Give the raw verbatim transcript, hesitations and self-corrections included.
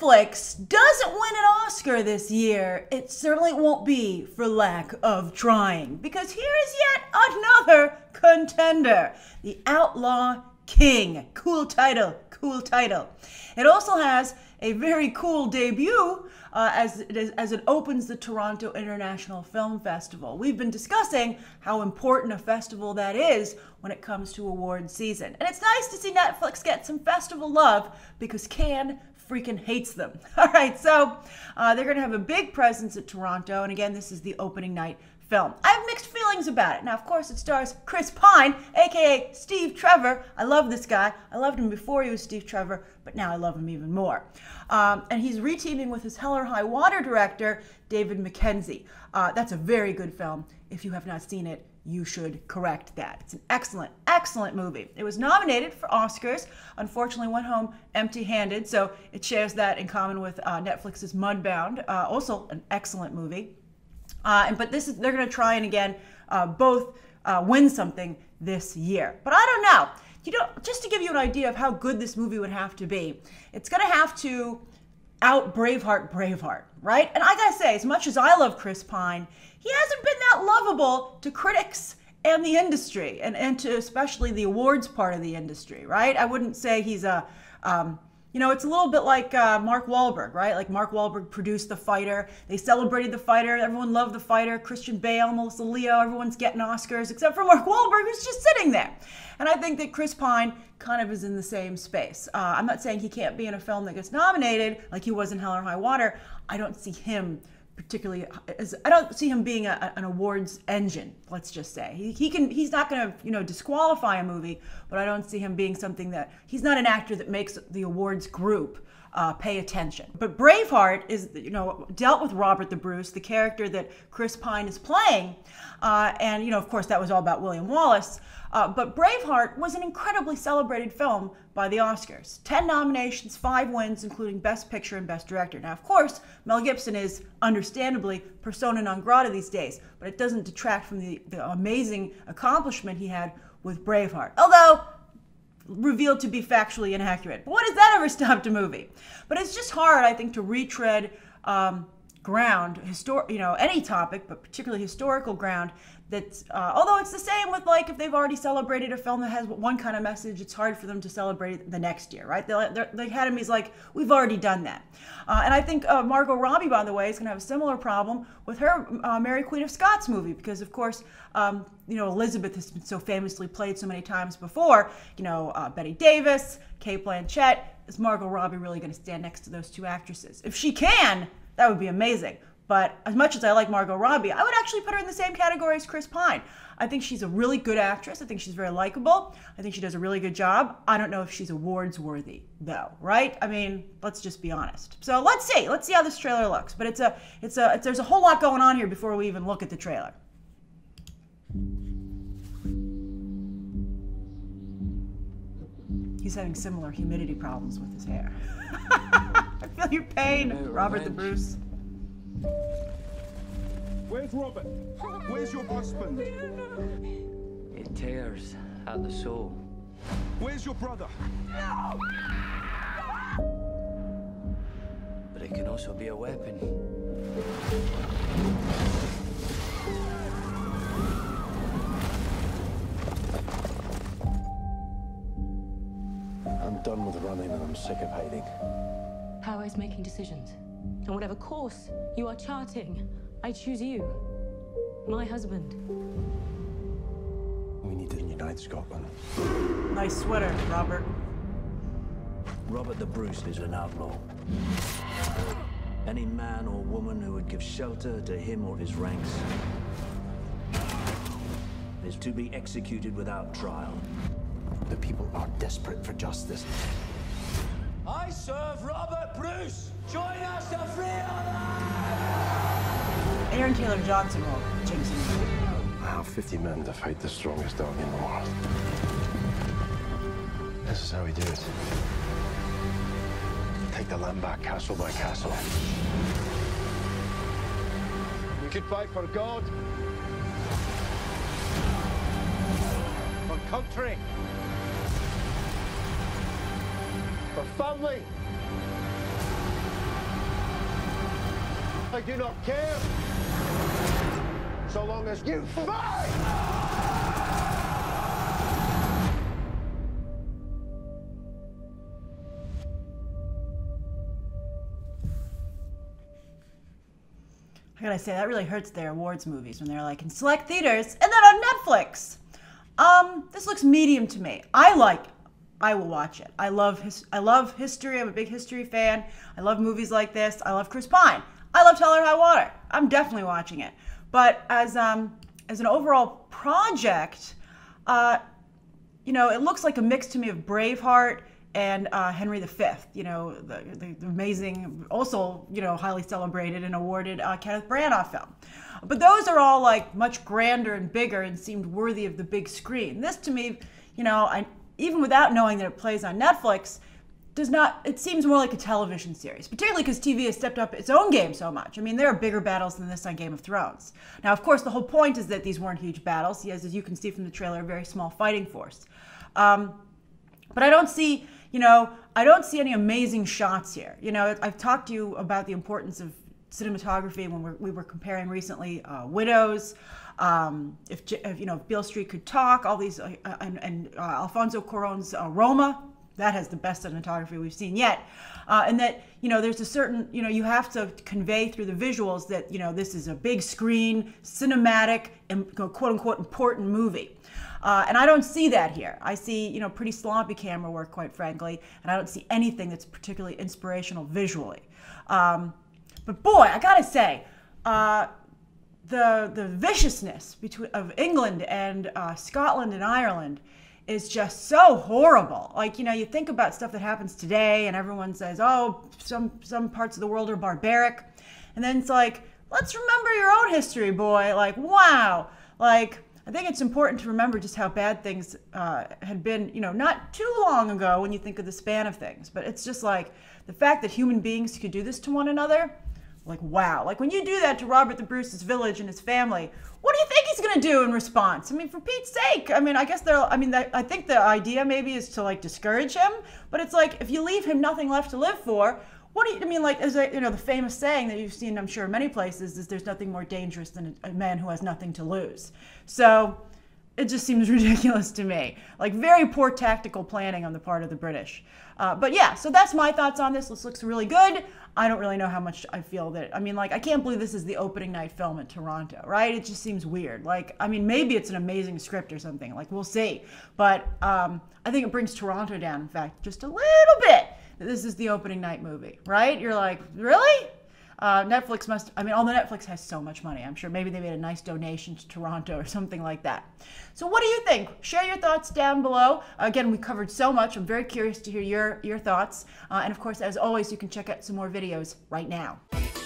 Netflix doesn't win an Oscar this year, it certainly won't be for lack of trying, because here is yet another contender, The Outlaw King. Cool title, cool title. It also has a very cool debut uh, as, it is, as it opens the Toronto International Film Festival. We've been discussing how important a festival that is when it comes to award season. And it's nice to see Netflix get some festival love because Cannes freaking hates them. All right, so uh, they're going to have a big presence at Toronto. And again, this is the opening night film. I have mixed feelings about it. Now, of course, it stars Chris Pine, aka Steve Trevor. I love this guy. I loved him before he was Steve Trevor, but now I love him even more. Um, and he's reteaming with his Hell or High Water director, David Mackenzie. Uh, that's a very good film. If you have not seen it, you should correct that. It's an excellent, excellent movie. It was nominated for Oscars. Unfortunately, went home empty-handed, so it shares that in common with uh, Netflix's Mudbound, uh, also an excellent movie. Uh, and but this is they're going to try and again uh, both uh, win something this year. But I don't know. You know, just to give you an idea of how good this movie would have to be, it's going to have to out Braveheart Braveheart, right? And I gotta say, as much as I love Chris Pine, he hasn't been that lovable to critics and the industry, and, and to especially the awards part of the industry, right? I wouldn't say he's a, um, you know, it's a little bit like uh, Mark Wahlberg, right? Like Mark Wahlberg produced The Fighter. They celebrated The Fighter. Everyone loved The Fighter. Christian Bale, Melissa Leo, everyone's getting Oscars except for Mark Wahlberg, who's just sitting there. And I think that Chris Pine kind of is in the same space. Uh, I'm not saying he can't be in a film that gets nominated like he was in Hell or High Water. I don't see him particularly as, I don't see him being a, an awards engine, let's just say. He, he can, he's not going to, you know, disqualify a movie, but I don't see him being something that, he's not an actor that makes the awards group uh, pay attention. But Braveheart is, you know, dealt with Robert the Bruce, the character that Chris Pine is playing. Uh, and, you know, of course, that was all about William Wallace. Uh, but Braveheart was an incredibly celebrated film by the Oscars. Ten nominations, five wins, including Best Picture and Best Director. Now, of course, Mel Gibson is understandably persona non grata these days, but it doesn't detract from the, the amazing accomplishment he had with Braveheart. Although, revealed to be factually inaccurate. But what does that ever stop a movie? But it's just hard, I think, to retread um, ground, histor- you know, any topic, but particularly historical ground, that's, uh, although it's the same with, like, if they've already celebrated a film that has one kind of message, it's hard for them to celebrate it the next year, right? They're, they're, the Academy's like, we've already done that. Uh, and I think uh, Margot Robbie, by the way, is going to have a similar problem with her uh, Mary Queen of Scots movie, because, of course, um, you know, Elizabeth has been so famously played so many times before. You know, uh, Bette Davis, Cate Blanchett. Is Margot Robbie really going to stand next to those two actresses? If she can, that would be amazing. But as much as I like Margot Robbie, I would actually put her in the same category as Chris Pine. I think she's a really good actress. I think she's very likable. I think she does a really good job. I don't know if she's awards worthy, though, right? I mean, let's just be honest. So let's see. Let's see how this trailer looks. But it's a, it's a, it's, there's a whole lot going on here before we even look at the trailer. He's having similar humidity problems with his hair. I feel your pain, Hey, Robert the Bruce. Where's Robert? Where's your husband? It tears at the soul. Where's your brother? No! But it can also be a weapon. I'm done with running and I'm sick of hiding. Power is making decisions. And whatever course you are charting, I choose you, my husband. We need to unite Scotland. Nice sweater, Robert. Robert the Bruce is an outlaw. Any man or woman who would give shelter to him or his ranks is to be executed without trial. The people are desperate for justice. I serve Robert Bruce! Join us to free our Aaron Taylor Johnson will jinx him. I have fifty men to fight the strongest army in the world. This is how we do it. Take the land back, castle by castle. We could fight for God, for country, for family, I do not care. So long as you fight! I gotta say, that really hurts their awards movies when they're like in select theaters and then on Netflix. Um, this looks medium to me. I like it. I will watch it. I love his, I love history. I'm a big history fan. I love movies like this. I love Chris Pine. I love Hell or High Water. I'm definitely watching it. But as um as an overall project, uh, you know, it looks like a mix to me of Braveheart and uh, Henry the Fifth, you know, the, the, the amazing, also, you know, highly celebrated and awarded uh, Kenneth Branagh film. But those are all like much grander and bigger and seemed worthy of the big screen. This to me, you know, I, even without knowing that it plays on Netflix, does not, it seems more like a television series, particularly because T V has stepped up its own game so much. I mean, there are bigger battles than this on Game of Thrones. Now, of course, the whole point is that these weren't huge battles. Yes, as you can see from the trailer, a very small fighting force. Um, but I don't see, you know, I don't see any amazing shots here. You know, I've talked to you about the importance of cinematography when we're, we were comparing recently uh, Widows, um, if, if, you know, if Beale Street Could Talk, all these, uh, and, and uh, Alfonso Cuarón's uh, Roma. That has the best cinematography we've seen yet. Uh, and that, you know, there's a certain, you know, you have to convey through the visuals that, you know, this is a big screen, cinematic, and quote unquote important movie. Uh, and I don't see that here. I see, you know, pretty sloppy camera work, quite frankly, and I don't see anything that's particularly inspirational visually. Um, but boy, I gotta say, uh, the the viciousness between of England and uh, Scotland and Ireland is just so horrible. Like, you know, you think about stuff that happens today and everyone says, oh, some, some parts of the world are barbaric. And then it's like, let's remember your own history, boy. Like, wow. Like, I think it's important to remember just how bad things uh, had been, you know, not too long ago when you think of the span of things. But it's just like the fact that human beings could do this to one another. Like, wow. Like, when you do that to Robert the Bruce's village and his family, what do you think he's going to do in response? I mean, for Pete's sake. I mean, I guess they're, I mean, I think the idea maybe is to, like, discourage him. But it's like, if you leave him nothing left to live for, what do you, I mean, like, as a, you know, the famous saying that you've seen, I'm sure, in many places is there's nothing more dangerous than a man who has nothing to lose. So it just seems ridiculous to me. Like, very poor tactical planning on the part of the British. Uh, but yeah, so that's my thoughts on this. This looks really good. I don't really know how much I feel that, I mean, like, I can't believe this is the opening night film in Toronto, right? It just seems weird. Like, I mean, maybe it's an amazing script or something. Like, we'll see. But um, I think it brings Toronto down, in fact, just a little bit. That this is the opening night movie, right? You're like, really? Uh, Netflix must, I mean, although Netflix has so much money, I'm sure maybe they made a nice donation to Toronto or something like that. So what do you think? Share your thoughts down below. Again, we covered so much. I'm very curious to hear your, your thoughts. Uh, and of course, as always, you can check out some more videos right now.